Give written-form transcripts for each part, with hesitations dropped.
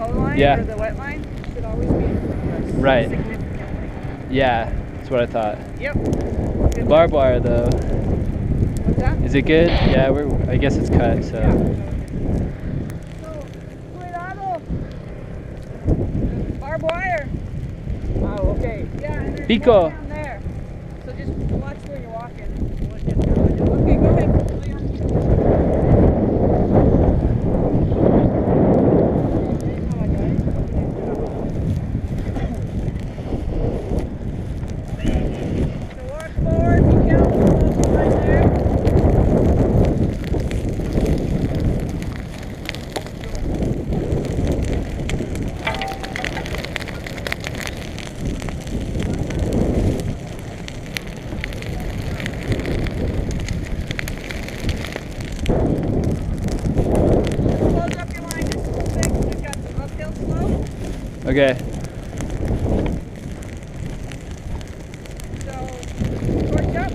mow line or the wet line should always be in front of us. Right. Significantly. Yeah, that's what I thought. Yep. The barbed wire though. What's that? Is it good? Yeah, I guess it's cut, so. Yeah. Barbed wire. Oh, okay. Yeah, and there's Pico. more down there. So just watch where you're walking. Okay, go ahead. So walk forward, be careful, right there. Okay. So, torch up.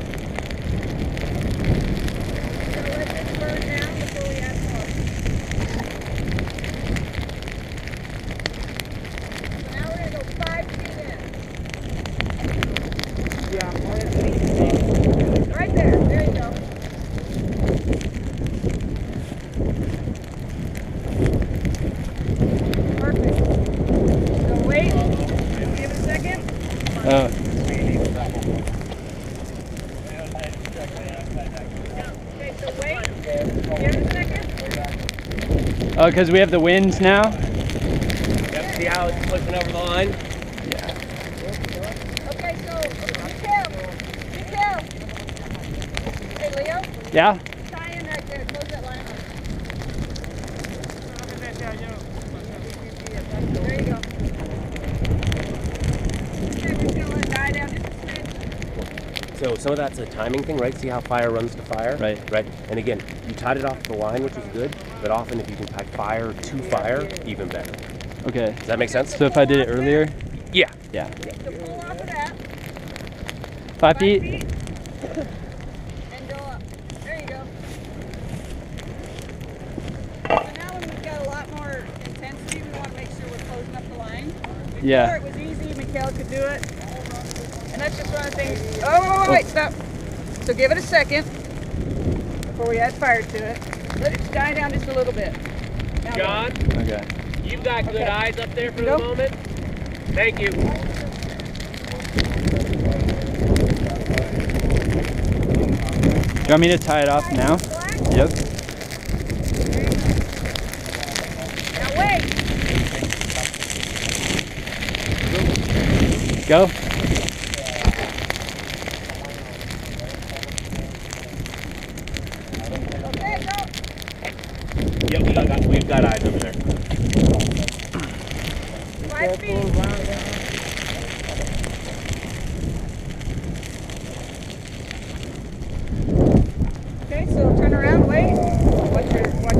So let this burn down before we add more. So now we're going to go 5 feet in. Yeah, right there. There you go. Perfect. So wait. Give it a second. Oh. Okay, so wait. Give it a second. Oh, because we have the winds now? Yep, see how it's flipping over the line? Yeah. Okay, so be careful. Be careful. Hey, Leo. Yeah? Tie in right there. Close that line up. There you go. Okay, we're just going to let it die down just a smidge. So some of that's a timing thing, right? See how fire runs to fire? Right. Right. And again, you tied it off the line, which is good, but often if you can tie fire to fire, even better. Okay. Does that make sense? So if I did it earlier? Yeah. Yeah. So pull off of that. 5 feet? And go up. There you go. So now when we've got a lot more intensity, we want to make sure we're closing up the line. Before Yeah. it was easy, Mikhail could do it. And that's just one of the things. Oh, wait, stop. So give it a second before we add fire to it. Let it die down just a little bit. Now John, Okay. you've got good eyes up there for Go. the moment. Thank you. Do you want me to tie it off now? Yep. Now wait. Go. Okay, go. Yep, we've got eyes over there. 5 feet. Okay, so turn around, wait. Watch